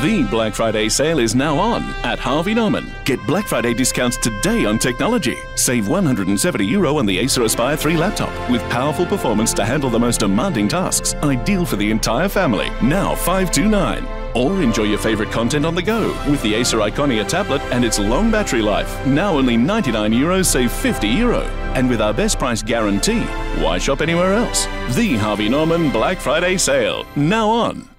The Black Friday sale is now on at Harvey Norman. Get Black Friday discounts today on technology. Save €170 on the Acer Aspire 3 laptop with powerful performance to handle the most demanding tasks. Ideal for the entire family. Now $529. Or enjoy your favorite content on the go with the Acer Iconia tablet and its long battery life. Now only €99, save €50. And with our best price guarantee, why shop anywhere else? The Harvey Norman Black Friday sale, now on.